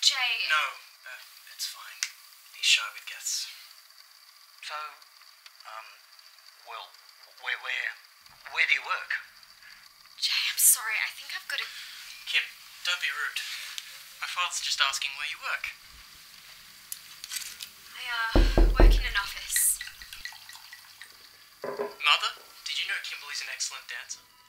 Jay... No, it's fine. He's shy with guests. So, well, where do you work? Jay, I'm sorry. I think I've got to... Kim, don't be rude. My father's just asking where you work. I work in an office. Mother, did you know Kimberly's an excellent dancer?